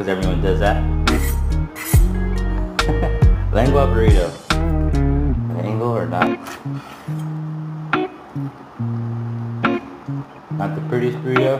Because everyone does that. Lengua burrito. An angle or not? Not the prettiest burrito.